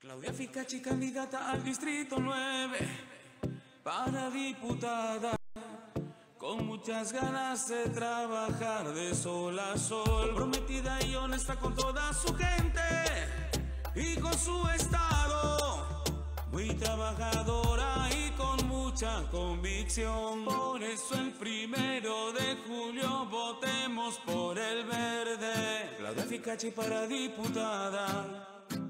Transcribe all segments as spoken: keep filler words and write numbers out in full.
Claudia Ficacci, candidata al Distrito nueve para diputada, con muchas ganas de trabajar de sol a sol, prometida y honesta con toda su gente y con su estado, muy trabajadora y con mucha convicción. Por eso el primero de julio votemos por el verde. Claudia Ficacci para diputada.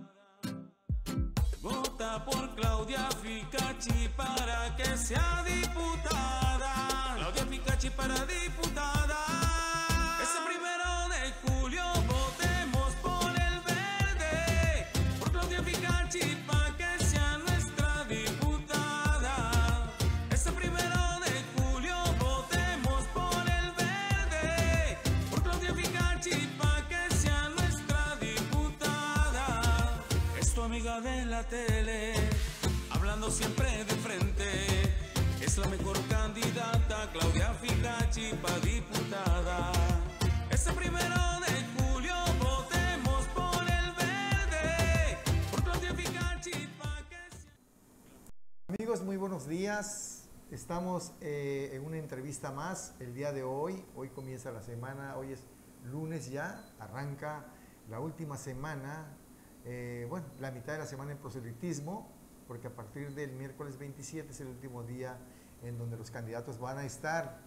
Vota por Claudia Ficacci para que sea diputada. Claudia Ficacci para diputada. Ese primero de julio votemos por el verde. Por Claudia Ficacci para que sea nuestra diputada. Ese primero de julio votemos por el verde. Por Claudia Ficacci para que sea nuestra diputada. Es tu amiga de la tele, hablando siempre de frente. Es la mejor candidata, Claudia Ficacci para diputada. Ese primero de julio votemos por el verde. Por Claudia Ficacci para que sea... Amigos, muy buenos días. Estamos eh, en una entrevista más el día de hoy. Hoy comienza la semana, hoy es lunes ya, arranca la última semana. Eh, bueno, la mitad de la semana en proselitismo, porque a partir del miércoles veintisiete es el último día en donde los candidatos van a estar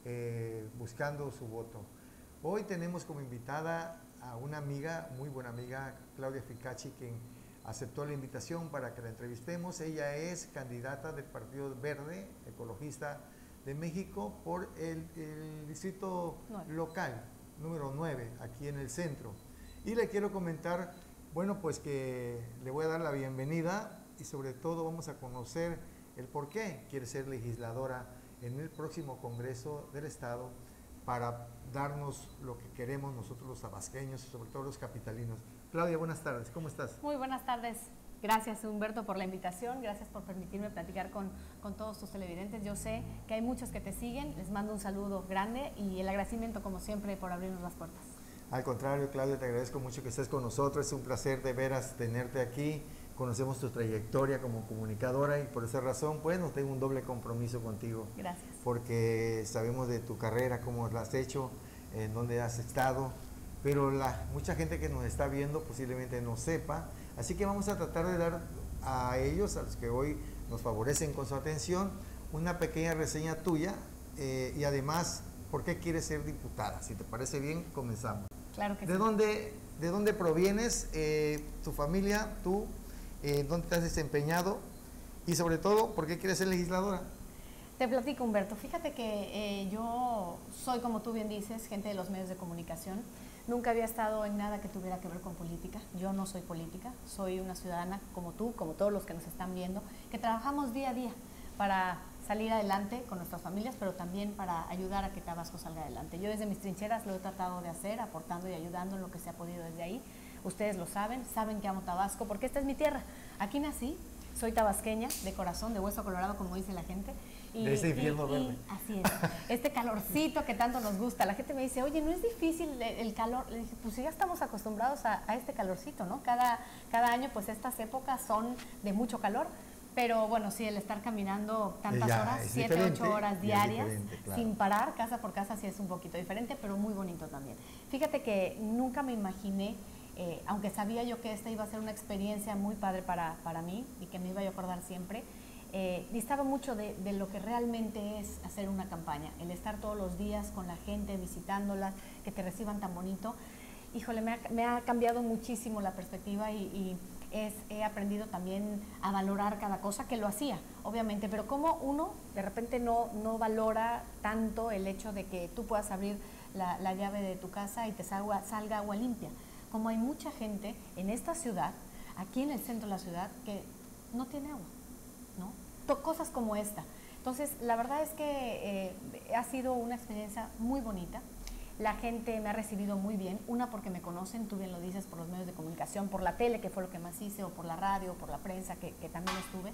eh, buscando su voto. Hoy tenemos como invitada a una amiga, muy buena amiga, Claudia Ficacci, quien aceptó la invitación para que la entrevistemos. Ella es candidata del Partido Verde Ecologista de México por el, el distrito nueve. Local, número nueve, aquí en el centro. Y le quiero comentar, bueno, pues que le voy a dar la bienvenida y sobre todo vamos a conocer el por qué quiere ser legisladora en el próximo Congreso del Estado para darnos lo que queremos nosotros los tabasqueños y sobre todo los capitalinos. Claudia, buenas tardes, ¿cómo estás? Muy buenas tardes. Gracias, Humberto, por la invitación. Gracias por permitirme platicar con, con todos tus televidentes. Yo sé que hay muchos que te siguen. Les mando un saludo grande y el agradecimiento, como siempre, por abrirnos las puertas. Al contrario, Claudia, te agradezco mucho que estés con nosotros. Es un placer de veras tenerte aquí. Conocemos tu trayectoria como comunicadora y por esa razón, bueno, tengo un doble compromiso contigo. Gracias. Porque sabemos de tu carrera, cómo la has hecho, en dónde has estado, pero la, mucha gente que nos está viendo posiblemente no sepa. Así que vamos a tratar de dar a ellos, a los que hoy nos favorecen con su atención, una pequeña reseña tuya eh, y además, ¿por qué quieres ser diputada? Si te parece bien, comenzamos. Claro que ¿De sí. dónde, de dónde provienes, eh, tu familia, tú, eh, dónde te has desempeñado y sobre todo, por qué quieres ser legisladora? Te platico, Humberto. Fíjate que eh, yo soy, como tú bien dices, gente de los medios de comunicación. Nunca había estado en nada que tuviera que ver con política. Yo no soy política, soy una ciudadana como tú, como todos los que nos están viendo, que trabajamos día a día para salir adelante con nuestras familias, pero también para ayudar a que Tabasco salga adelante. Yo desde mis trincheras lo he tratado de hacer, aportando y ayudando en lo que se ha podido desde ahí. Ustedes lo saben, saben que amo Tabasco, porque esta es mi tierra. Aquí nací, soy tabasqueña, de corazón, de hueso colorado, como dice la gente. Y, de ese infierno y, verde. Y, así es, este calorcito que tanto nos gusta. La gente me dice, oye, ¿no es difícil el, el calor? Le dije, pues ya estamos acostumbrados a, a este calorcito, ¿no? Cada, cada año, pues estas épocas son de mucho calor. Pero bueno, sí, el estar caminando tantas ya, horas, siete, ocho horas diarias, claro, sin parar, casa por casa, sí es un poquito diferente, pero muy bonito también. Fíjate que nunca me imaginé, eh, aunque sabía yo que esta iba a ser una experiencia muy padre para, para mí y que me iba a acordar siempre, eh, distaba mucho de, de lo que realmente es hacer una campaña, el estar todos los días con la gente, visitándolas, que te reciban tan bonito. Híjole, me ha, me ha cambiado muchísimo la perspectiva y, y es, he aprendido también a valorar cada cosa, que lo hacía, obviamente, pero como uno de repente no, no valora tanto el hecho de que tú puedas abrir la, la llave de tu casa y te salga, salga agua limpia. Como hay mucha gente en esta ciudad, aquí en el centro de la ciudad, que no tiene agua, ¿no? Cosas como esta. Entonces, la verdad es que eh, ha sido una experiencia muy bonita. La gente me ha recibido muy bien, una porque me conocen, tú bien lo dices, por los medios de comunicación, por la tele, que fue lo que más hice, o por la radio, o por la prensa, que, que también estuve.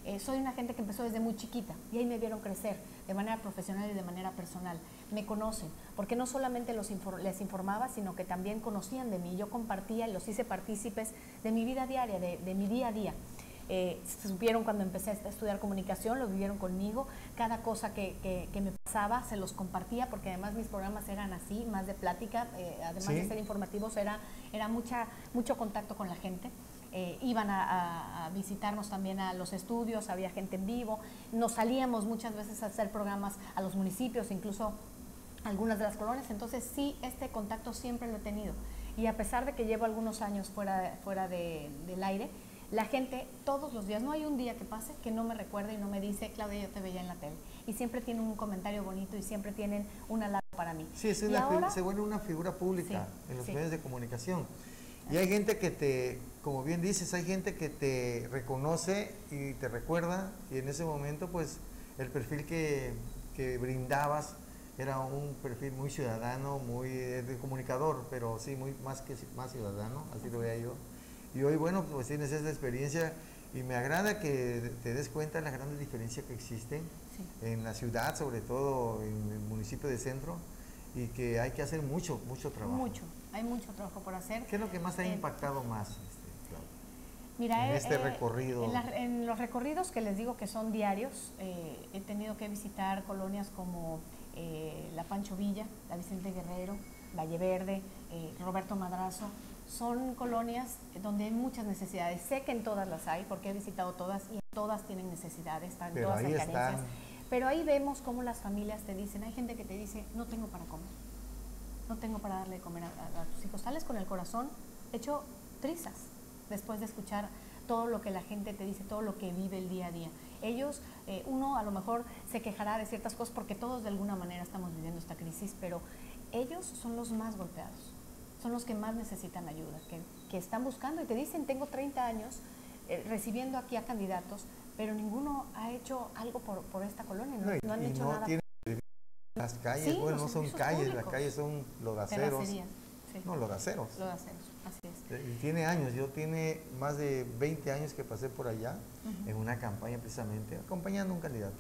Eh, soy una gente que empezó desde muy chiquita y ahí me vieron crecer de manera profesional y de manera personal. Me conocen, porque no solamente los infor les informaba, sino que también conocían de mí. Yo compartía, los hice partícipes de mi vida diaria, de, de mi día a día. Eh, se supieron cuando empecé a estudiar comunicación, lo vivieron conmigo, cada cosa que, que, que me pasaba se los compartía, porque además mis programas eran así, más de plática, eh, además ¿sí? de ser informativos, era, era mucha, mucho contacto con la gente. Eh, iban a, a, a visitarnos también a los estudios, había gente en vivo, nos salíamos muchas veces a hacer programas a los municipios, incluso algunas de las colonias, entonces sí, este contacto siempre lo he tenido, y a pesar de que llevo algunos años fuera, fuera de, del aire, la gente todos los días, no hay un día que pase que no me recuerde y no me dice, Claudia, yo te veía en la tele, y siempre tienen un comentario bonito y siempre tienen un halago para mí. Sí, es una ahora, se vuelve una figura pública sí, en los sí. medios de comunicación. Y hay gente que te, como bien dices, hay gente que te reconoce y te recuerda, y en ese momento pues el perfil que, que brindabas era un perfil muy ciudadano, muy de comunicador, pero sí, muy más que más ciudadano, así lo veía yo. Y hoy, bueno, pues tienes esa experiencia y me agrada que te des cuenta de las grandes diferencias que existen sí. en la ciudad, sobre todo en el municipio de Centro, y que hay que hacer mucho, mucho trabajo. Mucho, hay mucho trabajo por hacer. ¿Qué es lo que más te ha eh, impactado más, este, Claudia, mira, en eh, este eh, recorrido? En, la, en los recorridos que les digo que son diarios, eh, he tenido que visitar colonias como eh, la Pancho Villa, la Vicente Guerrero, Valle Verde, eh, Roberto Madrazo. Son colonias donde hay muchas necesidades. Sé que en todas las hay, porque he visitado todas y todas tienen necesidades, están Pero todas ahí en carencias. Están... Pero ahí vemos cómo las familias te dicen, hay gente que te dice, no tengo para comer, no tengo para darle de comer a, a, a tus hijos. Sales con el corazón hecho trizas después de escuchar todo lo que la gente te dice, todo lo que vive el día a día. Ellos, eh, uno a lo mejor se quejará de ciertas cosas porque todos de alguna manera estamos viviendo esta crisis, pero ellos son los más golpeados, son los que más necesitan ayuda, que, que están buscando y te dicen, tengo treinta años eh, recibiendo aquí a candidatos, pero ninguno ha hecho algo por, por esta colonia, no, no, no han y hecho no nada. Tiene las calles, sí, bueno, no son calles, públicos. Las calles son lodaceros. Sí. No, lodaceros. Lodaceros, así es. Y tiene años, yo tiene más de veinte años que pasé por allá, uh-huh. en una campaña precisamente, acompañando a un candidato.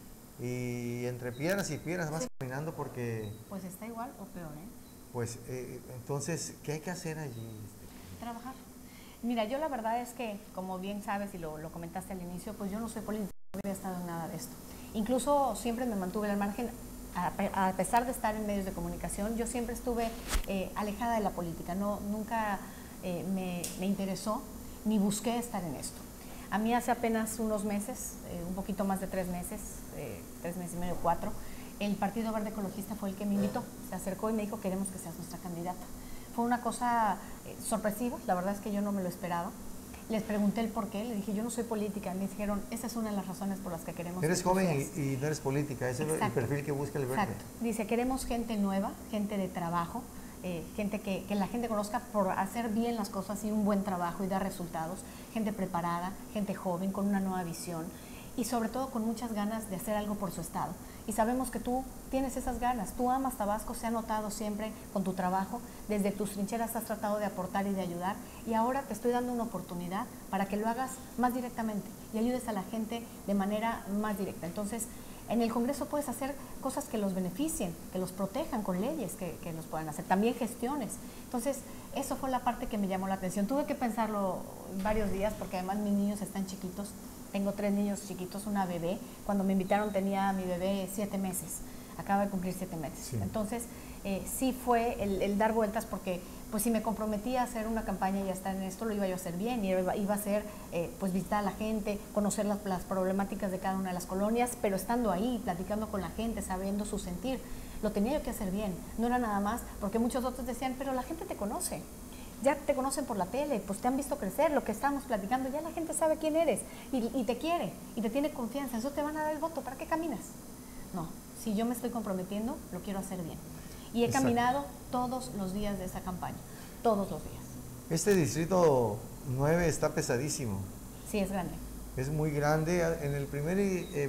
Y entre piedras y piedras vas sí. caminando porque... Pues está igual o peor, ¿eh? Pues, eh, entonces, ¿qué hay que hacer allí? Trabajar. Mira, yo la verdad es que, como bien sabes y lo, lo comentaste al inicio, pues yo no soy política, no había estado en nada de esto. Incluso siempre me mantuve al margen, a, a pesar de estar en medios de comunicación, yo siempre estuve eh, alejada de la política, no, nunca eh, me, me interesó ni busqué estar en esto. A mí hace apenas unos meses, eh, un poquito más de tres meses, eh, tres meses y medio, cuatro, el Partido Verde Ecologista fue el que me invitó, se acercó y me dijo, queremos que seas nuestra candidata. Fue una cosa eh, sorpresiva, la verdad es que yo no me lo esperaba. Les pregunté el por qué, le dije, yo no soy política, me dijeron, esa es una de las razones por las que queremos... Eres joven y, y no eres política, ese Exacto. es el perfil que busca el Verde. Exacto, dice, queremos gente nueva, gente de trabajo, eh, gente que, que la gente conozca por hacer bien las cosas y un buen trabajo y dar resultados, gente preparada, gente joven, con una nueva visión y sobre todo con muchas ganas de hacer algo por su estado. Y sabemos que tú tienes esas ganas, tú amas Tabasco, se ha notado siempre con tu trabajo, desde tus trincheras has tratado de aportar y de ayudar y ahora te estoy dando una oportunidad para que lo hagas más directamente y ayudes a la gente de manera más directa. Entonces, en el Congreso puedes hacer cosas que los beneficien, que los protejan con leyes que, que los puedan hacer, también gestiones. Entonces, eso fue la parte que me llamó la atención. Tuve que pensarlo varios días porque además mis niños están chiquitos. Tengo tres niños chiquitos, una bebé. Cuando me invitaron tenía a mi bebé siete meses. Acaba de cumplir siete meses. Sí. Entonces, eh, sí fue el, el dar vueltas porque, pues, si me comprometía a hacer una campaña y a estar en esto, lo iba yo a hacer bien. Y iba, iba a ser, eh, pues, visitar a la gente, conocer las, las problemáticas de cada una de las colonias, pero estando ahí, platicando con la gente, sabiendo su sentir, lo tenía yo que hacer bien. No era nada más, porque muchos otros decían, pero la gente te conoce. Ya te conocen por la tele, pues te han visto crecer, lo que estábamos platicando, ya la gente sabe quién eres y, y te quiere y te tiene confianza, eso te van a dar el voto, ¿para qué caminas? No, si yo me estoy comprometiendo, lo quiero hacer bien. Y he Exacto. caminado todos los días de esa campaña, todos los días. Este distrito nueve está pesadísimo. Sí, es grande. Es muy grande. En el primer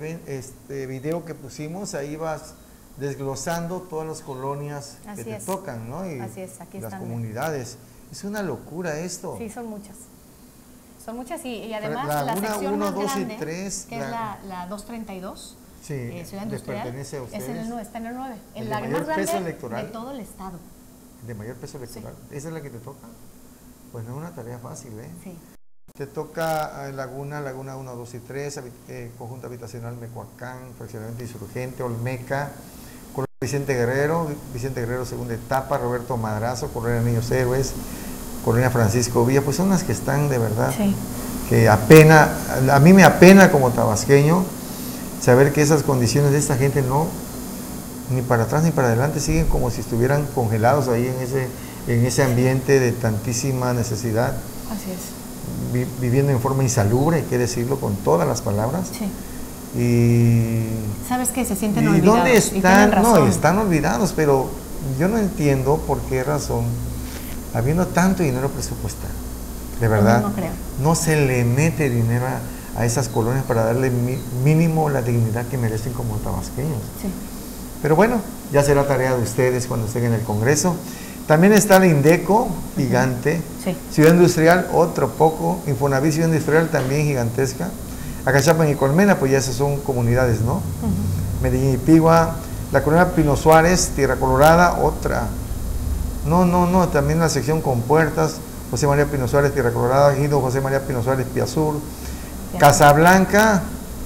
este, video que pusimos, ahí vas desglosando todas las colonias Así que te es. tocan, ¿no? Y Así es, aquí las están. comunidades. Es una locura esto. Sí, son muchas. son muchas y, y además la, la una, sección uno, más dos grande, y tres, que la, es la, la doscientos treinta y dos, sí, eh, Ciudad les Industrial, pertenece a ustedes. Es en el nueve, está en el nueve, en el la de mayor más peso grande electoral, de todo el estado. De mayor peso electoral, sí. ¿Esa es la que te toca? Pues no es una tarea fácil, ¿eh? Sí. Te toca eh, Laguna, Laguna uno, dos y tres, eh, Conjunto Habitacional Mecoacán, Fraccionamiento Insurgente, Olmeca, Colonia Vicente Guerrero, Vicente Guerrero segunda etapa, Roberto Madrazo, Colonia Niños Héroes, Colonia Francisco Villa, pues son las que están de verdad, sí. Que apena, a mí me apena como tabasqueño saber que esas condiciones de esta gente no, ni para atrás ni para adelante, siguen como si estuvieran congelados ahí en ese, en ese ambiente de tantísima necesidad. Así es. Vi, viviendo en forma insalubre, hay que decirlo con todas las palabras. Sí. Y ¿sabes qué? Se sienten ¿y olvidados. dónde están? No, están olvidados, pero yo no entiendo por qué razón, habiendo tanto dinero presupuestal, de verdad, no, no, creo. no se le mete dinero a, a esas colonias para darle mi, mínimo la dignidad que merecen como tabasqueños. Sí. Pero bueno, ya será tarea de ustedes cuando estén en el Congreso. También está la Indeco, gigante. Sí. Ciudad Industrial, otro poco. Infonavit, Ciudad Industrial, también gigantesca. Acachapan y Colmena, pues ya esas son comunidades, ¿no? Uh-huh. Medellín y Pigua. La colonia Pino Suárez, Tierra Colorada, otra. No, no, no, también la sección con puertas. José María Pino Suárez, Tierra Colorada. Gido José María Pino Suárez, Piazur. Casablanca,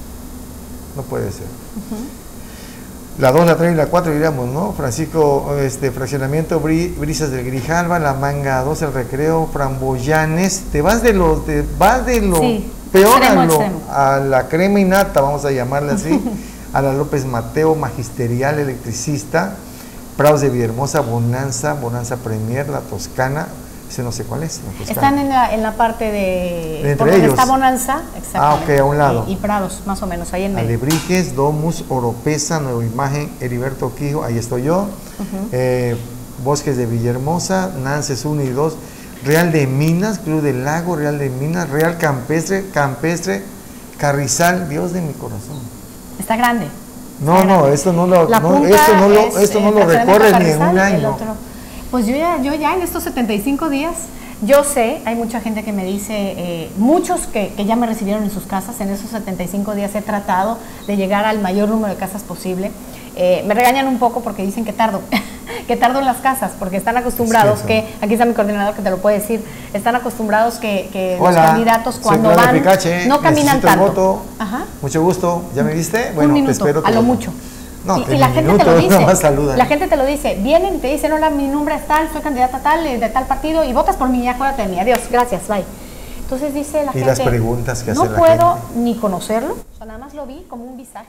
no puede ser. Uh-huh. La dos, la tres y la cuatro diríamos, ¿no? Francisco, este, Fraccionamiento Brisas del Grijalva, La Manga dos, El Recreo, Framboyanes. Te vas de lo, te vas de lo sí, peor extremo, a, lo, extremo. a la crema y nata, vamos a llamarle así. A la López Mateo, Magisterial, Electricista, Prados de Villahermosa, Bonanza, Bonanza Premier, La Toscana. Ese no sé cuál es. Están en la, en la parte de... Entre por ellos. Donde está Bonanza, exactamente. Ah, ok, a un lado. Y, y Prados, más o menos, ahí en medio. Alebrijes, Domus, Oropesa, Nueva Imagen, Heriberto Quijo, ahí estoy yo. Uh-huh. eh, Bosques de Villahermosa, Nances uno y dos, Real de Minas, Club del Lago, Real de Minas, Real Campestre, Campestre, Carrizal, Dios de mi corazón. Está grande. No, está no, grande. esto no lo, no, esto no lo, es, esto no eh, lo recorre Carrizal, ni en un año. Otro, pues yo ya, yo ya en estos setenta y cinco días, yo sé, hay mucha gente que me dice, eh, muchos que, que ya me recibieron en sus casas, en esos setenta y cinco días he tratado de llegar al mayor número de casas posible. Eh, me regañan un poco porque dicen que tardo, que tardo en las casas, porque están acostumbrados es que, aquí está mi coordinador que te lo puede decir, están acostumbrados que, que Hola, los candidatos cuando soy van Picache, no caminan tanto. Voto. Ajá. Mucho gusto, ¿ya me viste? Bueno, un minuto, te espero. a lo mucho. No, y, y la gente minuto, te lo dice, saluda. La gente te lo dice, vienen y te dicen, hola, mi nombre es tal, soy candidata tal, de tal partido, y votas por mí, acuérdate de mí, adiós, gracias, bye. Entonces dice la y gente, las preguntas que hace no la puedo gente. ni conocerlo, o sea, nada más lo vi como un visaje,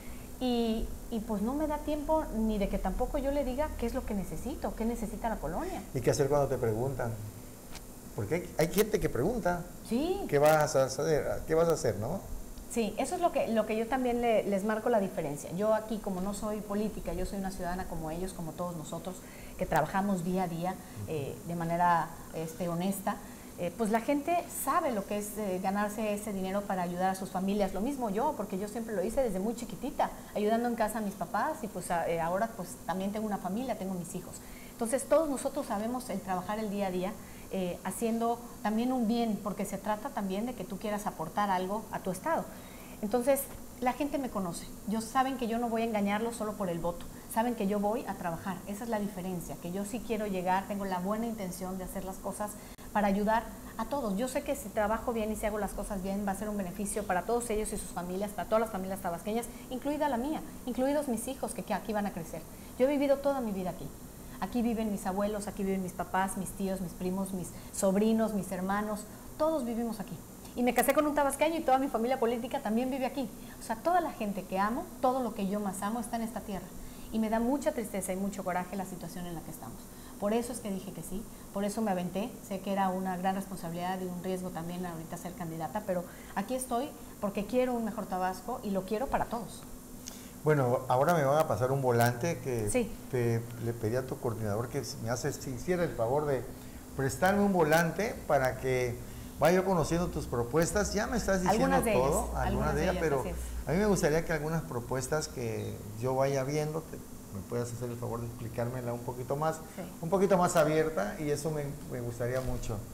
y, y pues no me da tiempo ni de que tampoco yo le diga qué es lo que necesito, qué necesita la colonia. ¿Y qué hacer cuando te preguntan? Porque hay, hay gente que pregunta, sí. ¿qué vas a hacer? ¿Qué vas a hacer, no? Sí, eso es lo que, lo que yo también le, les marco la diferencia. Yo aquí, como no soy política, yo soy una ciudadana como ellos, como todos nosotros, que trabajamos día a día eh, de manera este, honesta, eh, pues la gente sabe lo que es eh, ganarse ese dinero para ayudar a sus familias. Lo mismo yo, porque yo siempre lo hice desde muy chiquitita, ayudando en casa a mis papás y pues a, eh, ahora pues también tengo una familia, tengo mis hijos. Entonces todos nosotros sabemos el trabajar el día a día, Eh, haciendo también un bien, porque se trata también de que tú quieras aportar algo a tu estado. Entonces, la gente me conoce, ellos saben que yo no voy a engañarlos solo por el voto, saben que yo voy a trabajar, esa es la diferencia, que yo sí quiero llegar, tengo la buena intención de hacer las cosas para ayudar a todos. Yo sé que si trabajo bien y si hago las cosas bien, va a ser un beneficio para todos ellos y sus familias, para todas las familias tabasqueñas, incluida la mía, incluidos mis hijos que, que aquí van a crecer. Yo he vivido toda mi vida aquí. Aquí viven mis abuelos, aquí viven mis papás, mis tíos, mis primos, mis sobrinos, mis hermanos, todos vivimos aquí. Y me casé con un tabasqueño y toda mi familia política también vive aquí. O sea, toda la gente que amo, todo lo que yo más amo está en esta tierra. Y me da mucha tristeza y mucho coraje la situación en la que estamos. Por eso es que dije que sí, por eso me aventé. Sé que era una gran responsabilidad y un riesgo también ahorita ser candidata, pero aquí estoy porque quiero un mejor Tabasco y lo quiero para todos. Bueno, ahora me van a pasar un volante que sí. te, le pedí a tu coordinador que me hace, si hiciera el favor de prestarme un volante para que vaya conociendo tus propuestas. Ya me estás diciendo algunas de todo, ellas, algunas de ellas, ellas, pero a mí me gustaría que algunas propuestas que yo vaya viendo, te, me puedas hacer el favor de explicármela un poquito más, sí. un poquito más abierta, y eso me, me gustaría mucho.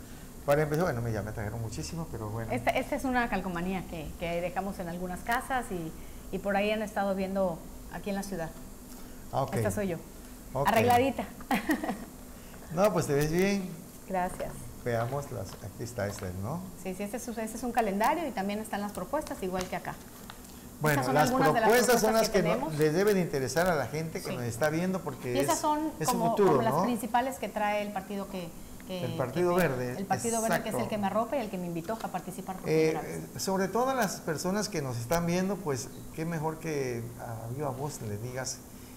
Para empezar, bueno, ya me trajeron muchísimo, pero bueno. Esta, esta es una calcomanía que, que dejamos en algunas casas y, y por ahí han estado viendo aquí en la ciudad. Ah, okay. Esta soy yo, okay. Arregladita. No, pues te ves bien. Gracias. Veamos, las, aquí está este, ¿no? Sí, sí, este es, este es un calendario y también están las propuestas, igual que acá. Bueno, son las propuestas, las propuestas son las que, que no, les deben interesar a la gente que sí. nos está viendo porque y esas son es, como, es futuro, como las ¿no? principales que trae el partido que... Que, el Partido que me, Verde. El Partido exacto. Verde, que es el que me arropa y el que me invitó a participar por eh, primera vez. Sobre todo a las personas que nos están viendo, pues qué mejor que a viva voz le digas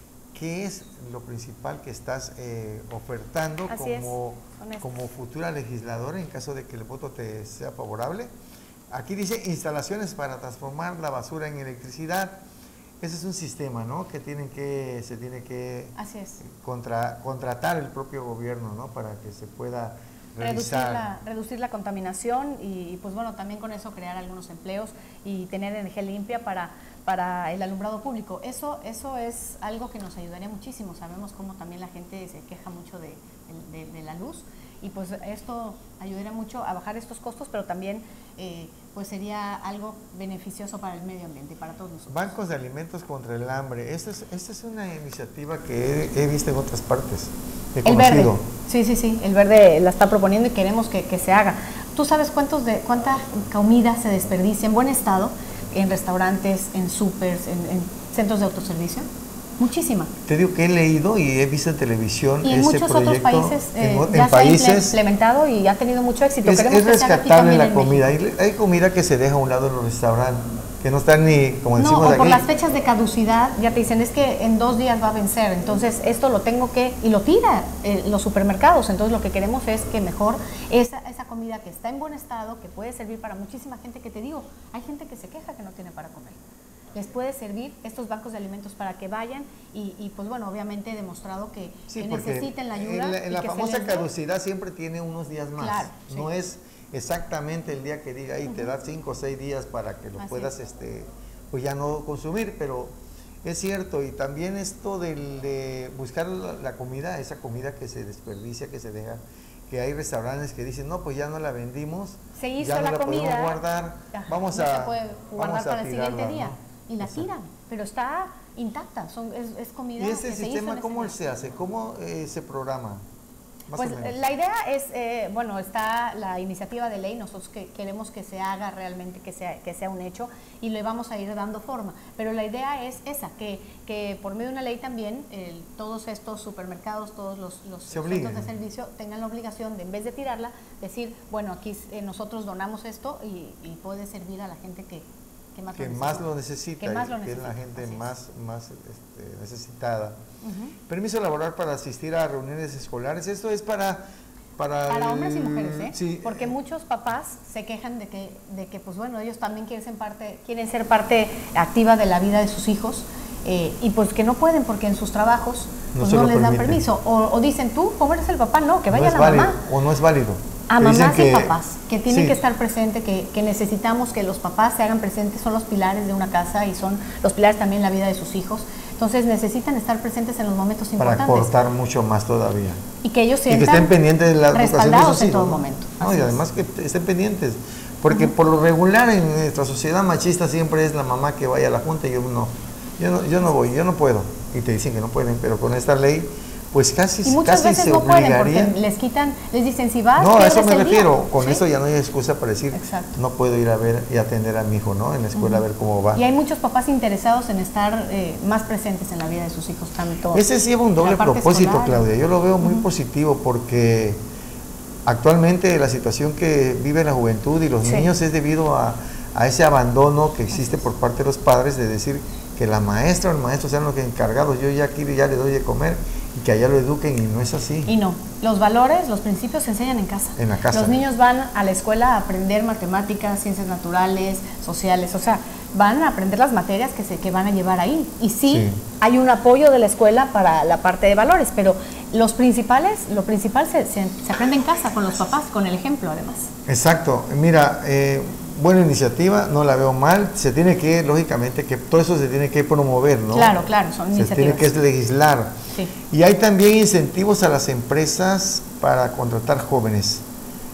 qué es lo principal que estás eh, ofertando como, como futura legisladora en caso de que el voto te sea favorable. Aquí dice instalaciones para transformar la basura en electricidad. Ese es un sistema, ¿no? Que tienen que se tiene que Así es. Contra, contratar el propio gobierno, ¿no? Para que se pueda realizar. Reducir la, reducir la contaminación y, y, pues bueno, también con eso crear algunos empleos y tener energía limpia para, para el alumbrado público. Eso, eso es algo que nos ayudaría muchísimo. Sabemos cómo también la gente se queja mucho de, de, de, de la luz y pues esto ayudaría mucho a bajar estos costos, pero también eh, pues sería algo beneficioso para el medio ambiente y para todos nosotros. Bancos de alimentos contra el hambre. Esta es, esta es una iniciativa que he, he visto en otras partes. He el Verde, sí, sí, sí, el Verde la está proponiendo y queremos que, que se haga. ¿Tú sabes cuántos de cuánta comida se desperdicia en buen estado en restaurantes, en súpers, en, en centros de autoservicio? Muchísima. Te digo que he leído y he visto en televisión y en ese muchos proyecto, otros países eh, en, ya en se países, ha implementado y ha tenido mucho éxito. Es, Queremos es que rescatable la comida. Hay, hay comida que se deja a un lado en los restaurantes, que no están ni, como decimos no, o aquí. por las fechas de caducidad, ya te dicen, es que en dos días va a vencer, entonces esto lo tengo que, y lo tira eh, los supermercados, entonces lo que queremos es que mejor esa, esa comida que está en buen estado, que puede servir para muchísima gente, que te digo, hay gente que se queja que no tiene para comer. Les puede servir estos bancos de alimentos para que vayan y, y pues bueno, obviamente he demostrado que, sí, que necesiten la ayuda. En la, en la que famosa se caducidad siempre tiene unos días más. Claro, no sí. es exactamente el día que diga ahí, uh-huh. te da cinco o seis días para que lo Así puedas, es. este, pues ya no consumir, pero es cierto. Y también esto del, de buscar la, la comida, esa comida que se desperdicia, que se deja, que hay restaurantes que dicen, no, pues ya no la vendimos, se hizo ya no la, la comida, podemos guardar, ajá, vamos no a se puede guardar vamos a para el tirarla, siguiente día, ¿no? y la Exacto. tiran, pero está intacta, son, es, es comida. ¿Y este que sistema se cómo ese se hace? ¿Cómo eh, se programa? Más pues o menos. La idea es, eh, bueno, está la iniciativa de ley, nosotros que queremos que se haga realmente, que sea, que sea un hecho y le vamos a ir dando forma, pero la idea es esa, que, que por medio de una ley también el, todos estos supermercados, todos los, los centros de servicio tengan la obligación de, en vez de tirarla, decir, bueno, aquí eh, nosotros donamos esto y, y puede servir a la gente que, que más, que lo, más lo necesita, que, más y lo que necesita, es la gente es. más, más este, necesitada. Uh-huh. Permiso laboral para asistir a reuniones escolares. Esto es para... Para, para el, hombres y mujeres, ¿eh? Sí. Porque muchos papás se quejan de que, de que pues bueno, ellos también quieren ser parte, quieren ser parte activa de la vida de sus hijos eh, y pues que no pueden porque en sus trabajos pues no, no les permiten. Dan permiso. O, o dicen, tú, como eres el papá, no, que vaya no es la válido, mamá. O no es válido. A que mamás que, y papás, que tienen sí. que estar presentes, que, que necesitamos que los papás se hagan presentes, son los pilares de una casa y son los pilares también en la vida de sus hijos. Entonces necesitan estar presentes en los momentos para importantes. Para aportar mucho más todavía. Y que ellos sientan y que estén pendientes de la educación de sus hijos, en todo ¿no? momento. No, y además que estén pendientes. Porque uh-huh. por lo regular en nuestra sociedad machista siempre es la mamá que vaya a la junta y yo no. Yo no, yo no voy, yo no puedo. Y te dicen que no pueden, pero con esta ley pues casi, y muchas casi veces se no obligaría. pueden porque les quitan, les dicen si vas, no, a eso me refiero, día. con ¿Sí? eso ya no hay excusa para decir, exacto. No puedo ir a ver y atender a mi hijo, ¿no? En la escuela uh-huh. a ver cómo va. Y hay muchos papás interesados en estar eh, más presentes en la vida de sus hijos, tanto. Ese lleva un doble propósito, escolar. Claudia, yo lo veo muy uh-huh. positivo porque actualmente la situación que vive la juventud y los sí. niños es debido a, a ese abandono que existe por parte de los padres de decir que la maestra o el maestro sean los encargados, yo ya aquí ya le doy de comer y que allá lo eduquen y no es así. Y no, los valores, los principios se enseñan en casa. En la casa. Los niños van a la escuela a aprender matemáticas, ciencias naturales, sociales, o sea, van a aprender las materias que, se, que van a llevar ahí. Y sí, sí, hay un apoyo de la escuela para la parte de valores, pero los principales, lo principal se, se, se aprende en casa, con los papás, con el ejemplo además. Exacto, mira, eh, buena iniciativa, no la veo mal, se tiene que, lógicamente, que todo eso se tiene que promover, ¿no? Claro, claro, son se iniciativas. Se tiene que legislar. Sí. Y hay también incentivos a las empresas para contratar jóvenes.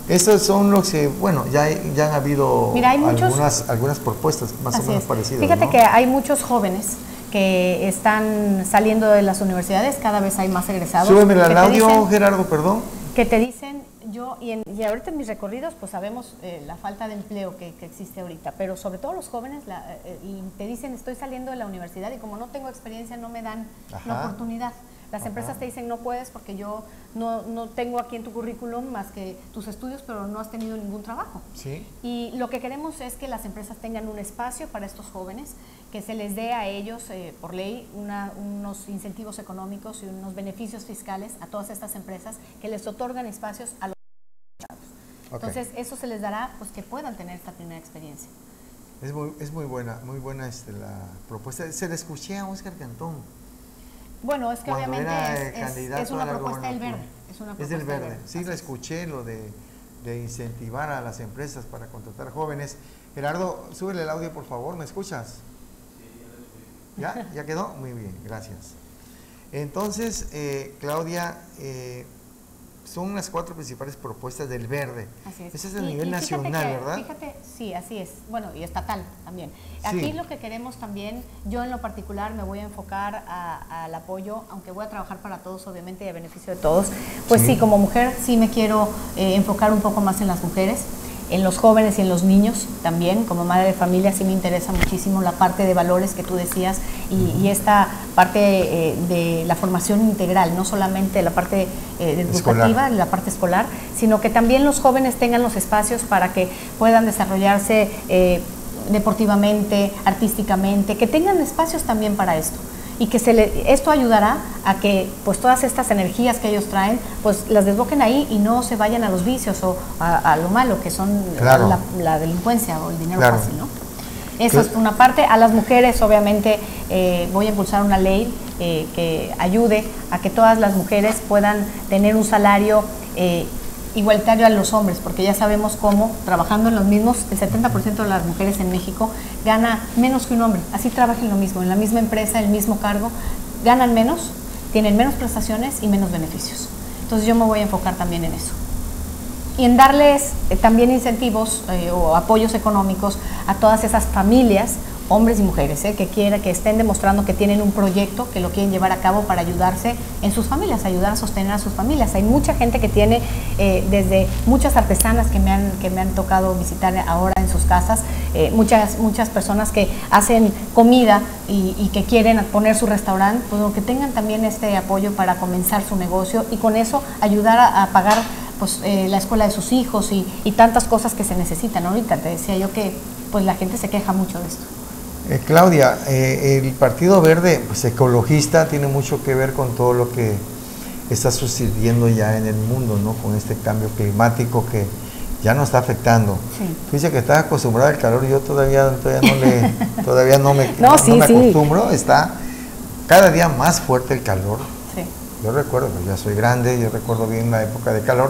Estos son los que, bueno, ya, ya han habido Mira, hay algunas, muchos, algunas propuestas más o menos es. parecidas. Fíjate ¿no? que hay muchos jóvenes que están saliendo de las universidades, cada vez hay más egresados. Súbeme el audio, dicen, Gerardo, perdón. Que te dicen, yo, y, en, y ahorita en mis recorridos, pues sabemos eh, la falta de empleo que, que existe ahorita, pero sobre todo los jóvenes la, eh, y te dicen, estoy saliendo de la universidad y como no tengo experiencia, no me dan Ajá. la oportunidad. Las Ajá. empresas te dicen, no puedes porque yo no, no tengo aquí en tu currículum más que tus estudios, pero no has tenido ningún trabajo. ¿Sí? Y lo que queremos es que las empresas tengan un espacio para estos jóvenes, que se les dé a ellos, eh, por ley, una, unos incentivos económicos y unos beneficios fiscales a todas estas empresas que les otorgan espacios a los empleados. Okay. Entonces, eso se les dará, pues, que puedan tener esta primera experiencia. Es muy, es muy buena, muy buena este, la propuesta. Se le escuché a Óscar Cantón. Bueno, es que Cuando obviamente era es, es, es una propuesta del Verde. Es, una propuesta es del Verde. verde. Sí, la escuché, lo de, de incentivar a las empresas para contratar jóvenes. Gerardo, súbele el audio, por favor. ¿Me escuchas? ¿Ya? ¿Ya quedó? Muy bien, gracias. Entonces, eh, Claudia, eh, son las cuatro principales propuestas del Verde. Así es. Ese es a y, nivel y nacional, que, ¿verdad? Fíjate, sí, así es. Bueno, y estatal también. Aquí sí. Lo que queremos también, yo en lo particular me voy a enfocar a, al apoyo, aunque voy a trabajar para todos, obviamente, y a beneficio de todos. Pues sí, sí como mujer sí me quiero eh, enfocar un poco más en las mujeres, en los jóvenes y en los niños también. Como madre de familia sí me interesa muchísimo la parte de valores que tú decías y, y esta parte eh, de la formación integral, no solamente la parte eh, educativa, escolar. la parte escolar, sino que también los jóvenes tengan los espacios para que puedan desarrollarse eh, deportivamente, artísticamente, que tengan espacios también para esto. Y que se le, esto ayudará a que pues todas estas energías que ellos traen pues las desboquen ahí y no se vayan a los vicios o a, a lo malo que son claro. la, la delincuencia o el dinero claro. fácil, ¿no? Eso es una parte. A las mujeres obviamente eh, voy a impulsar una ley eh, que ayude a que todas las mujeres puedan tener un salario eh, igualitario a los hombres, porque ya sabemos cómo, trabajando en los mismos, el setenta por ciento de las mujeres en México gana menos que un hombre, así trabajen lo mismo, en la misma empresa, el mismo cargo, ganan menos, tienen menos prestaciones y menos beneficios. Entonces yo me voy a enfocar también en eso. Y en darles eh, también incentivos eh, o apoyos económicos a todas esas familias, hombres y mujeres, eh, que quiera, que estén demostrando que tienen un proyecto, que lo quieren llevar a cabo para ayudarse en sus familias, ayudar a sostener a sus familias. Hay mucha gente que tiene, eh, desde muchas artesanas que me han, que me han tocado visitar ahora en sus casas, eh, muchas, muchas personas que hacen comida y, y que quieren poner su restaurante, pues que tengan también este apoyo para comenzar su negocio y con eso ayudar a, a pagar pues, eh, la escuela de sus hijos y, y tantas cosas que se necesitan. Ahorita te decía yo que pues la gente se queja mucho de esto. Eh, Claudia, eh, el Partido Verde, pues ecologista, tiene mucho que ver con todo lo que está sucediendo ya en el mundo, ¿no? Con este cambio climático que ya nos está afectando. Sí. Dice que estás acostumbrada al calor y yo todavía, todavía no le, todavía no me, no, no, sí, no me sí. acostumbro. Está cada día más fuerte el calor. Sí. Yo recuerdo, pues ya soy grande, yo recuerdo bien la época de calor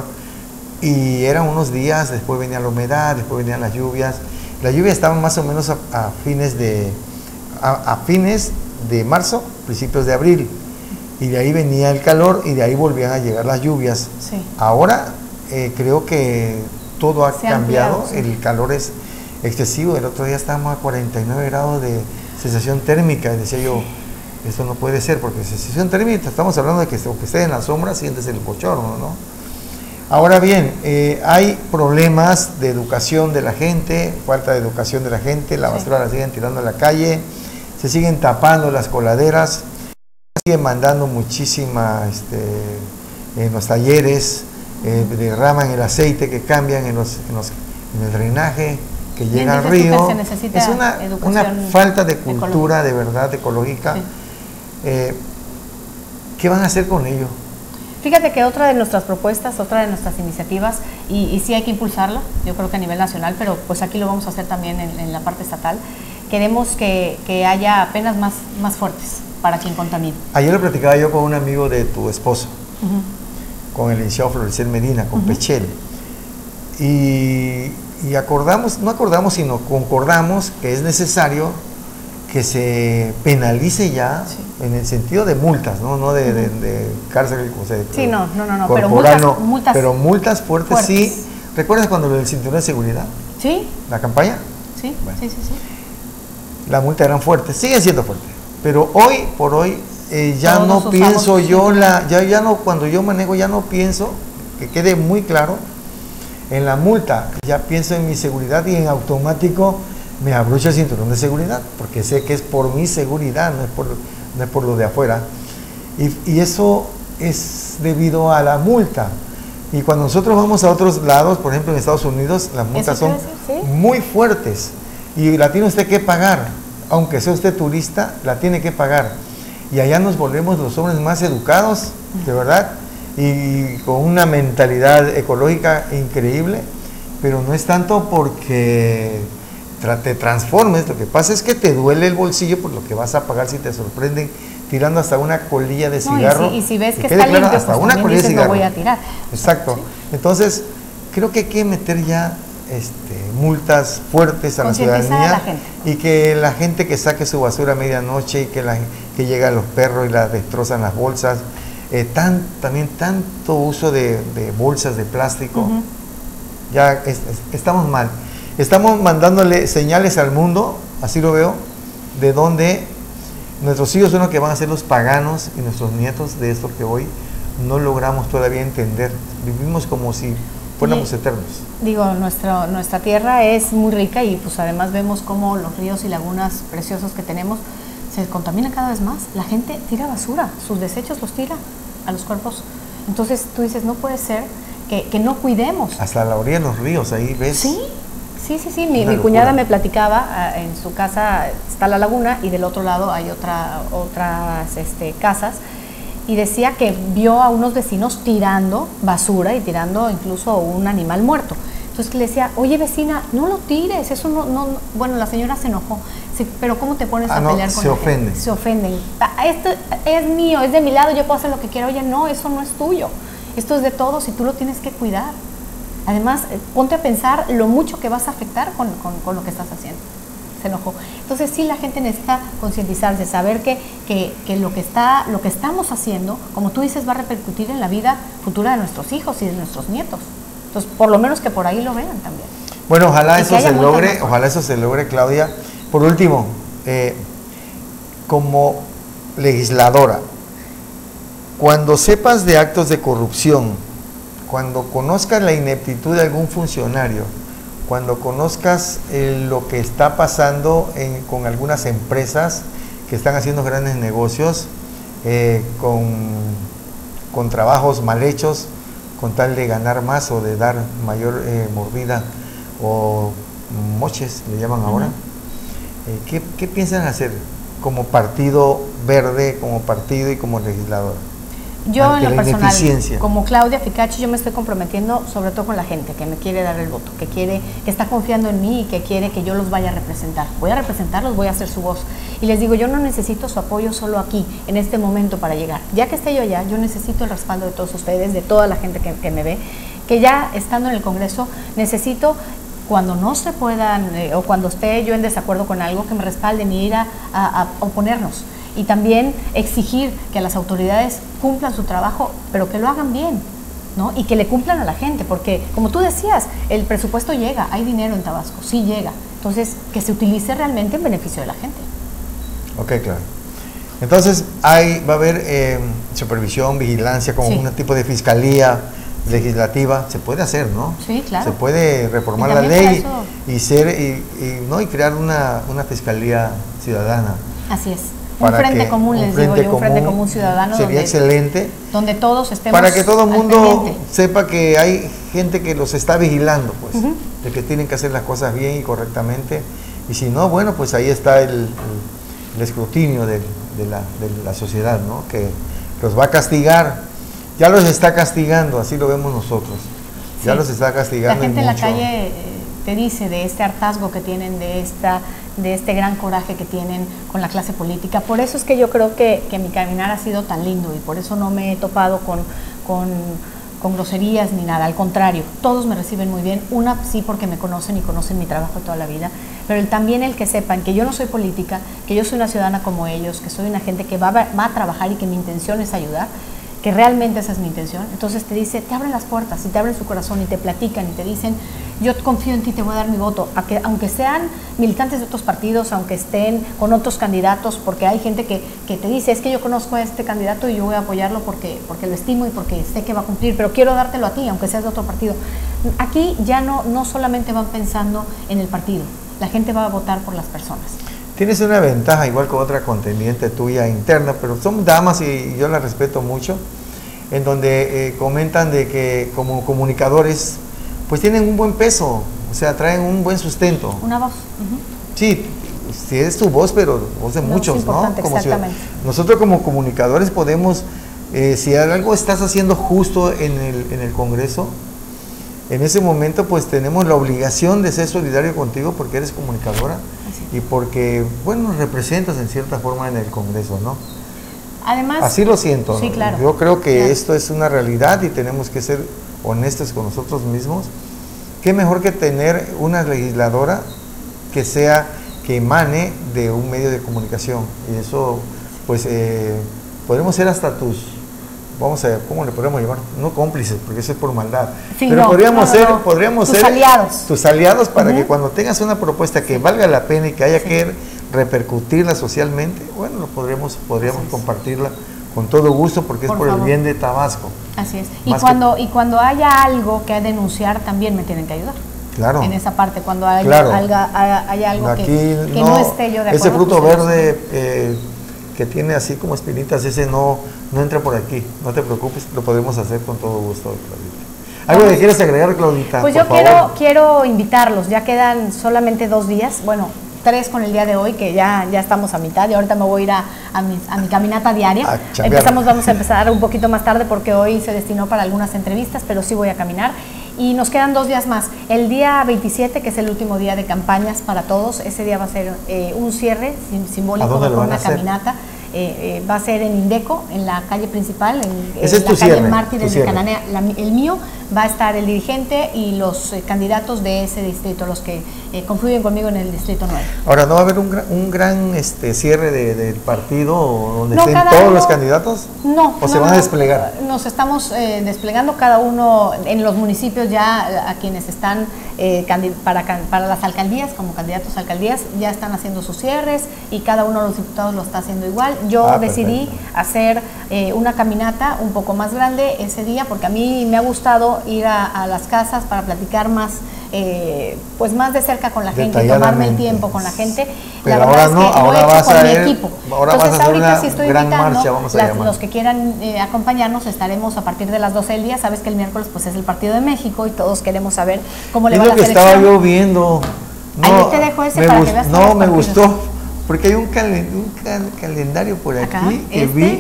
y eran unos días, después venía la humedad, después venían las lluvias. La lluvia estaba más o menos a, a fines de a, a fines de marzo, principios de abril, y de ahí venía el calor y de ahí volvían a llegar las lluvias. Sí. Ahora eh, creo que todo ha Se cambiado, ampliado, sí. El calor es excesivo. El otro día estábamos a cuarenta y nueve grados de sensación térmica y decía yo, eso no puede ser, porque sensación térmica, estamos hablando de que aunque estés en la sombra sientes el bochorno, ¿no? Ahora bien, eh, hay problemas de educación de la gente, falta de educación de la gente, la basura sí. la siguen tirando a la calle, se siguen tapando las coladeras, siguen mandando muchísima este, en los talleres, eh, derraman el aceite que cambian en, los, en, los, en el drenaje que Bien, llega al río. Es una, una falta de cultura ecológica. de verdad ecológica. Sí. Eh, ¿Qué van a hacer con ello? Fíjate que otra de nuestras propuestas, otra de nuestras iniciativas, y, y sí hay que impulsarla, yo creo que a nivel nacional, pero pues aquí lo vamos a hacer también en, en la parte estatal, queremos que, que haya penas más, más fuertes para quien contamina. Ayer lo platicaba yo con un amigo de tu esposo, uh-huh. con el licenciado Floriciel Medina, con uh-huh. Pechel, y, y acordamos, no acordamos, sino concordamos que es necesario que se penalice ya, sí. en el sentido de multas, no, no de, de, de cárcel, o sea, sí, no, no, no, no, pero multas, no, multas, pero multas fuertes, fuertes. sí, ¿Recuerdas cuando lo del cinturón de seguridad? Sí. ¿La campaña? Sí, bueno. sí, sí, sí. Las multas eran fuertes, siguen siendo fuertes. Pero hoy por hoy eh, ya Todos no pienso yo, la, ya, ya no, cuando yo manejo ya no pienso, que quede muy claro, en la multa, ya pienso en mi seguridad y en automático me abrocho el cinturón de seguridad, porque sé que es por mi seguridad, no es por, no es por lo de afuera. Y, y eso es debido a la multa. Y cuando nosotros vamos a otros lados, por ejemplo en Estados Unidos, las multas son decir, ¿sí? muy fuertes y la tiene usted que pagar, aunque sea usted turista, la tiene que pagar. Y allá nos volvemos los hombres más educados, de verdad, y con una mentalidad ecológica increíble, pero no es tanto porque te transformes, lo que pasa es que te duele el bolsillo por lo que vas a pagar si te sorprenden tirando hasta una colilla de cigarro. No, y, si, y si ves que, que está limpio, claro, hasta pues una colilla de cigarro. Lo voy a tirar. Exacto. ¿Sí? Entonces, creo que hay que meter ya este, multas fuertes a la ciudadanía a la gente. Y que la gente que saque su basura a medianoche y que, la, que llegan los perros y la destrozan las bolsas, eh, tan, también tanto uso de, de bolsas de plástico, uh-huh. ya es, es, estamos mal. Estamos mandándole señales al mundo, así lo veo, de donde nuestros hijos son los que van a ser los paganos y nuestros nietos de esto que hoy no logramos todavía entender. Vivimos como si fuéramos sí, eternos. Digo, nuestro, nuestra tierra es muy rica y pues además vemos cómo los ríos y lagunas preciosos que tenemos se contaminan cada vez más. La gente tira basura, sus desechos los tira a los cuerpos. Entonces tú dices, no puede ser que, que no cuidemos. Hasta la orilla de los ríos, ahí ves. Sí. Sí, sí, sí, mi, mi cuñada me platicaba, uh, en su casa está la laguna y del otro lado hay otra, otras este, casas, y decía que vio a unos vecinos tirando basura y tirando incluso un animal muerto. Entonces le decía, oye vecina, no lo tires, eso no, no, no. Bueno, la señora se enojó, sí, pero ¿cómo te pones ah, a no, pelear con se la ofenden. gente? Se ofenden. Esto es mío, es de mi lado, yo puedo hacer lo que quiera. Oye, no, eso no es tuyo, esto es de todos y tú lo tienes que cuidar. Además, ponte a pensar lo mucho que vas a afectar con, con, con lo que estás haciendo. Se enojó. Entonces sí, la gente necesita concientizarse, saber que, que, que, lo que está, lo que estamos haciendo, como tú dices, va a repercutir en la vida futura de nuestros hijos y de nuestros nietos. Entonces, por lo menos que por ahí lo vean también. Bueno, ojalá eso se logre, ojalá eso se logre, Claudia. Por último, eh, como legisladora, cuando sepas de actos de corrupción, cuando conozcas la ineptitud de algún funcionario, cuando conozcas eh, lo que está pasando en, con algunas empresas que están haciendo grandes negocios, eh, con, con trabajos mal hechos, con tal de ganar más o de dar mayor eh, mordida o moches, le llaman ahora, uh-huh. eh, ¿qué, ¿qué piensan hacer como partido verde, como partido y como legislador? Yo en lo personal, como Claudia Ficacci, yo me estoy comprometiendo sobre todo con la gente que me quiere dar el voto, que quiere, que está confiando en mí y que quiere que yo los vaya a representar. Voy a representarlos, voy a hacer su voz. Y les digo, yo no necesito su apoyo solo aquí, en este momento para llegar. Ya que esté yo allá, yo necesito el respaldo de todos ustedes, de toda la gente que, que me ve, que ya estando en el Congreso, necesito cuando no se puedan, eh, o cuando esté yo en desacuerdo con algo, que me respalden y ir a, a, a oponernos. Y también exigir que las autoridades cumplan su trabajo, pero que lo hagan bien, ¿no? Y que le cumplan a la gente, porque como tú decías, el presupuesto llega, hay dinero en Tabasco, sí llega. Entonces, que se utilice realmente en beneficio de la gente. Ok, claro. Entonces, hay, va a haber eh, supervisión, vigilancia, como sí. un tipo de fiscalía legislativa. Se puede hacer, ¿no? Sí, claro. Se puede reformar la ley y, ser, y, y, ¿no? y crear una, una fiscalía ciudadana. Así es. Un frente que, común, les digo yo, un frente común ciudadano. Sería donde, excelente. Donde todos estemos para que todo el mundo sepa que hay gente que los está vigilando, pues, uh-huh. de que tienen que hacer las cosas bien y correctamente. Y si no, bueno, pues ahí está el, el, el escrutinio de, de, la, de la sociedad, ¿no? Que los va a castigar. Ya los está castigando, así lo vemos nosotros. Ya sí. los está castigando. La gente en mucho. la calle te dice de este hartazgo que tienen, de esta de este gran coraje que tienen con la clase política. Por eso es que yo creo que, que mi caminar ha sido tan lindo y por eso no me he topado con, con, con groserías ni nada, al contrario, todos me reciben muy bien, una sí porque me conocen y conocen mi trabajo toda la vida, pero el, también el que sepan que yo no soy política, que yo soy una ciudadana como ellos, que soy una gente que va, va a trabajar y que mi intención es ayudar, que realmente esa es mi intención, entonces te dice, te abren las puertas y te abren su corazón y te platican y te dicen, yo confío en ti, te voy a dar mi voto, a que, aunque sean militantes de otros partidos, aunque estén con otros candidatos, porque hay gente que, que te dice, es que yo conozco a este candidato y yo voy a apoyarlo porque, porque lo estimo y porque sé que va a cumplir, pero quiero dártelo a ti, aunque seas de otro partido. Aquí ya no, no solamente van pensando en el partido, la gente va a votar por las personas. Tienes una ventaja, igual con otra contendiente tuya interna, pero son damas y yo las respeto mucho, en donde eh, comentan de que como comunicadores, pues tienen un buen peso, o sea, traen un buen sustento. Una voz. Uh-huh. Sí, sí es tu voz, pero voz de no, muchos, ¿no? Como exactamente. Si, nosotros como comunicadores podemos, eh, si algo estás haciendo justo en el, en el Congreso, en ese momento pues tenemos la obligación de ser solidario contigo porque eres comunicadora y porque, bueno, representas en cierta forma en el Congreso, ¿no? Además, así lo siento. Sí, claro. Yo creo que claro. esto es una realidad y tenemos que ser honestos con nosotros mismos. Qué mejor que tener una legisladora que sea, que emane de un medio de comunicación. Y eso, pues, eh, podremos ser hasta tus, vamos a ver, ¿cómo le podemos llamar? No cómplices, porque eso es por maldad. Sí, pero no, podríamos no, ser, no. podríamos tus ser aliados. tus aliados para uh-huh. que cuando tengas una propuesta que sí. valga la pena y que haya sí. que repercutirla socialmente, bueno, lo podríamos, podríamos compartirla con todo gusto porque es por, por el bien de Tabasco. Así es. Y cuando, que... y cuando haya algo que denunciar, también me tienen que ayudar. Claro. En esa parte, cuando haya, claro. haya, haya algo Aquí que, que no, no esté yo de acuerdo. Ese fruto verde eh, que tiene así como espinitas, ese no, no entra por aquí. No te preocupes, lo podemos hacer con todo gusto, Claudita. ¿Algo que quieres agregar, Claudita? Pues por yo favor? quiero, quiero invitarlos, ya quedan solamente dos días, bueno, tres con el día de hoy, que ya, ya estamos a mitad, y ahorita me voy a ir a, a, mi, a mi caminata diaria. Empezamos, vamos a empezar un poquito más tarde porque hoy se destinó para algunas entrevistas, pero sí voy a caminar. Y nos quedan dos días más. El día veintisiete, que es el último día de campañas para todos, ese día va a ser eh, un cierre simbólico con una caminata. Eh, eh, va a ser en Indeco, en la calle principal, en, Ese en es la tu calle cierre, Mártires de Cananea. La, el mío va a estar el dirigente y los eh, candidatos de ese distrito, los que eh, confluyen conmigo en el distrito nueve. Ahora, ¿no va a haber un gran, un gran este, cierre de, del partido donde no, estén todos uno, los candidatos? No. ¿O no, se van no, a desplegar? Nos estamos eh, desplegando cada uno en los municipios ya, a quienes están eh, para, para las alcaldías, como candidatos a alcaldías, ya están haciendo sus cierres y cada uno de los diputados lo está haciendo igual. Yo ah, decidí perfecto. hacer eh, una caminata un poco más grande ese día porque a mí me ha gustado ir a, a las casas para platicar más eh, pues más de cerca con la gente, tomarme el tiempo con la gente. Pero la ahora verdad no, es que ahora lo he vas hecho con a mi ver, equipo. Ahora Entonces vas a hacer ahorita una sí estoy gran invitando marcha, vamos a las, llamar. los que quieran eh, acompañarnos, estaremos a partir de las doce del día. Sabes que el miércoles pues es el partido de México y todos queremos saber cómo le es va lo la que selección. estaba yo viendo. No, Ahí te dejo ese para que veas. No, me gustó, porque hay un, cal, un cal, calendario por Acá, aquí que este. vi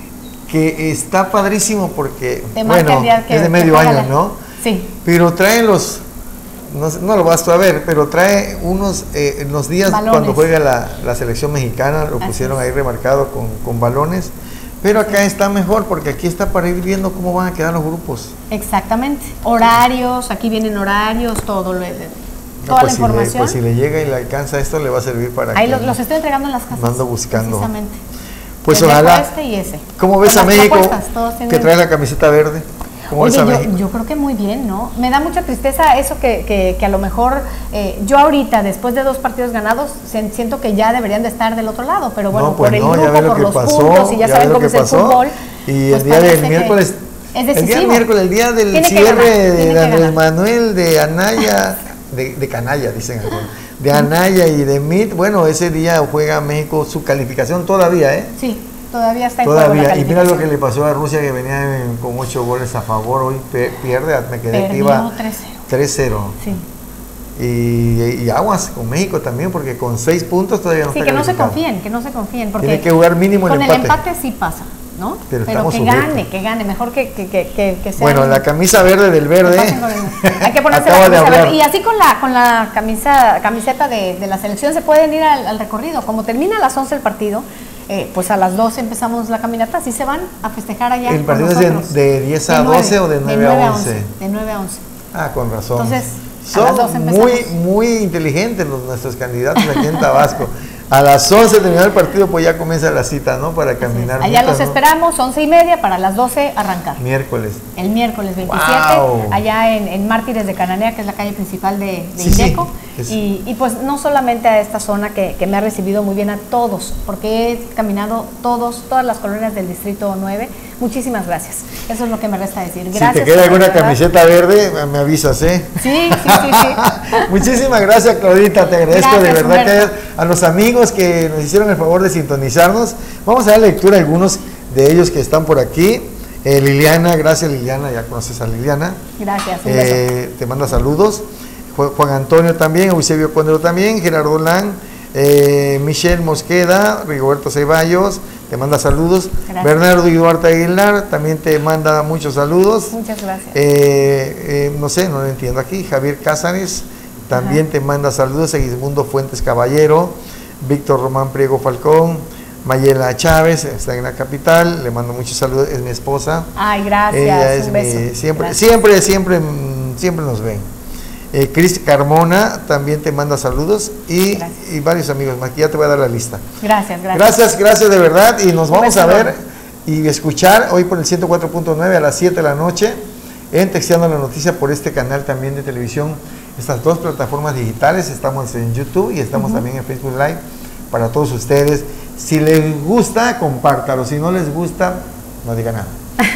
que está padrísimo porque, Te bueno, que, es de medio año, ¿no? Sí. Pero trae los, no, no lo vas tú a ver, pero trae unos, eh, los días balones. Cuando juega la, la selección mexicana, lo Así pusieron es. ahí remarcado con, con balones. Pero acá sí. está mejor porque aquí está para ir viendo cómo van a quedar los grupos. Exactamente. Horarios, aquí vienen horarios, todo lo, no, toda pues la información. Si le, pues si le llega y le alcanza esto, le va a servir para Ahí que... los, los estoy entregando en las casas. Mando buscando. Precisamente. Pues ojalá. Este y ese. ¿Cómo ves Con a México tienen... que trae la camiseta verde? ¿Cómo Oye, ves a yo, México? yo creo que muy bien, ¿no? Me da mucha tristeza eso que, que, que a lo mejor eh, yo ahorita, después de dos partidos ganados, siento que ya deberían de estar del otro lado, pero bueno, no, pues por el no, grupo, por los pasó, puntos, y ya, ya saben cómo es el fútbol. Y pues el día del miércoles, es decisivo. el día del miércoles, el día del tiene cierre de Andrés Manuel, de Anaya, de, de Canalla, dicen aquí, de Anaya y de Mit, bueno, ese día juega México su calificación todavía, ¿eh? Sí. Todavía está en Todavía, y mira lo que le pasó a Rusia, que venía en, con ocho goles a favor, hoy pierde, me quedé Perdió que iba tres cero. Sí. Y, y aguas con México también, porque con seis puntos todavía no sí, está que no se calificado. confíen, que no se confíen. Porque tiene que jugar mínimo el con empate. Con el empate sí pasa, ¿no? Pero, Pero que sujetos. gane, que gane, mejor que, que, que, que sea. Bueno, la camisa verde del verde. Hay que ponerse la camisa verde. Y así con la, con la camisa, camiseta de, de la selección se pueden ir al, al recorrido. Como termina a las once el partido, Eh, pues a las doce empezamos la caminata, así se van a festejar allá. ¿El partido es de, de diez a doce o de nueve a once? De nueve a once. Ah, con razón. Entonces, son muy, muy inteligentes los, nuestros candidatos aquí en Tabasco. A las once terminó el partido, pues ya comienza la cita, ¿no? Para caminar. Allá mientras, los ¿no? esperamos, once y media, para las doce arrancar. Miércoles. El miércoles veintisiete, Wow. allá en, en Mártires de Cananea, que es la calle principal de, de Sí, Indeco. sí, es... y, y pues no solamente a esta zona que, que me ha recibido muy bien, a todos, porque he caminado todos, todas las colonias del Distrito nueve. Muchísimas gracias. Eso es lo que me resta decir. Gracias. Si te queda alguna camiseta verde, me avisas, ¿eh? Sí, sí, sí, sí. Muchísimas gracias, Claudita. Te agradezco Gracias, de verdad Humberto. que a los amigos que nos hicieron el favor de sintonizarnos. Vamos a dar lectura a algunos de ellos que están por aquí. Eh, Liliana, gracias Liliana, ya conoces a Liliana. Gracias, un beso. Eh, te manda saludos. Ju- Juan Antonio también, Eusebio Cuendero también, Gerardo Lan, eh, Michelle Mosqueda, Rigoberto Ceballos, te manda saludos. Gracias. Bernardo Duarte Aguilar también te manda muchos saludos. Muchas gracias. Eh, eh, no sé, no lo entiendo aquí. Javier Cázares también Ajá. te manda saludos. Segismundo Fuentes Caballero, Víctor Román Priego Falcón, Mayela Chávez, está en la capital, le mando muchos saludos, es mi esposa. Ay, gracias. Ella es un mi, beso. siempre, Gracias. siempre, siempre, siempre nos ven. Eh, Cris Carmona también te manda saludos y, y varios amigos más, que ya te voy a dar la lista. Gracias, gracias. Gracias, gracias de verdad, y nos Un vamos beso. a ver y escuchar hoy por el ciento cuatro punto nueve a las siete de la noche en Texteando la Noticia por este canal también de televisión. Estas dos plataformas digitales, estamos en YouTube y estamos uh-huh. también en Facebook Live para todos ustedes. Si les gusta, compártalo, si no les gusta, no diga nada.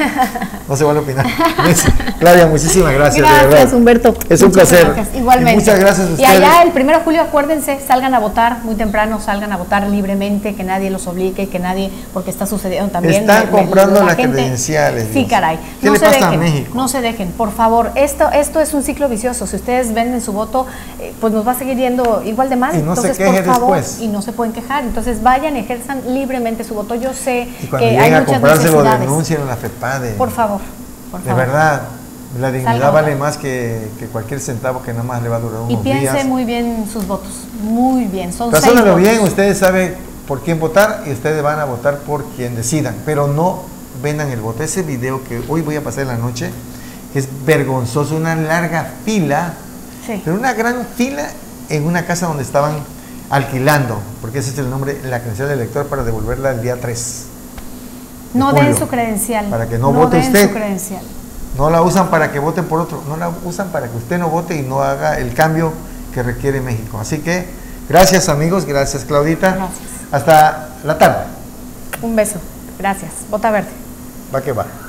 No se vale opinar. Claudia, muchísimas gracias. Gracias, de verdad. Humberto. Es un Muchas placer. Gracias. Igualmente. Y muchas gracias a ustedes. Y allá el primero de julio, acuérdense, salgan a votar muy temprano, salgan a votar libremente, que nadie los obligue, que nadie, porque está sucediendo también. Están me, comprando la las gente, credenciales. Sí, caray. ¿Qué no le se pasa dejen, a México? No se dejen, por favor. Esto, esto es un ciclo vicioso. Si ustedes venden su voto, eh, pues nos va a seguir yendo igual de mal. Y no Entonces, se queje por favor, después. y no se pueden quejar. Entonces, vayan, ejerzan libremente su voto. Yo sé y cuando que lleguen hay a muchas comprárselo, necesidades. denuncien en la FEPADE. Por favor. Por de favor. verdad, la dignidad Salga vale votar. más que, que cualquier centavo que nada más le va a durar unos Y piense días. muy bien sus votos, muy bien, son seis Razónenlo votos. bien, ustedes saben por quién votar y ustedes van a votar por quien decidan, pero no vendan el voto. Ese video que hoy voy a pasar en la noche, que es vergonzoso, una larga fila, Sí. pero una gran fila en una casa donde estaban alquilando, porque ese es el nombre, la credencial del elector para devolverla el día tres. No julio, den su credencial. para que no no vote den usted. su credencial. No la usan para que voten por otro, no la usan para que usted no vote y no haga el cambio que requiere México. Así que, gracias amigos, gracias Claudita. Gracias. Hasta la tarde. Un beso. Gracias. Vota verde. Va que va.